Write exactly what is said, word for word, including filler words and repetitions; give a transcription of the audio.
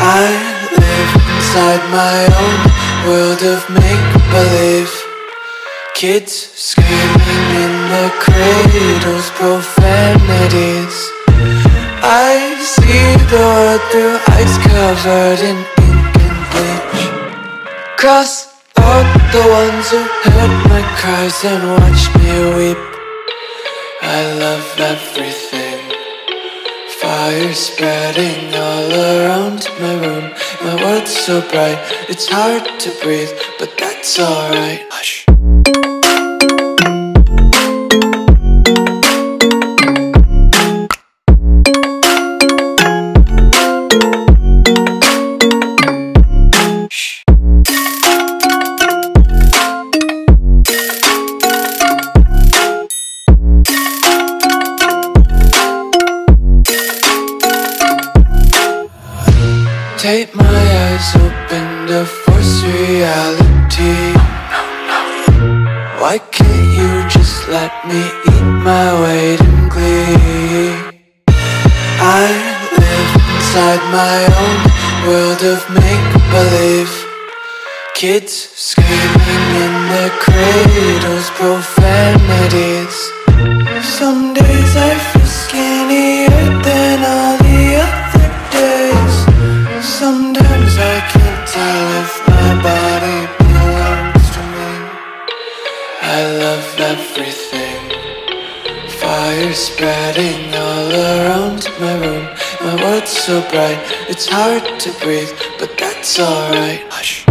I live inside my own world of make-believe. Kids screaming in the cradles, profanities. I see the world through eyes covered in ink and bleach. Cross out the ones who heard my cries and watched me weep. I love everything. Fire spreading all around my room. My world's so bright, it's hard to breathe, but that's alright. Hush. Take my eyes open to force reality. Why can't you just let me eat my weight in glee? I live inside my own world of make-believe. Kids screaming in their cradles, profanities. Some days I feel skinnier than all the other days. Sometimes I can't tell if my body belongs to me. I love everything. Fire spreading all around my room. My world's so bright, it's hard to breathe, but that's alright. Hush.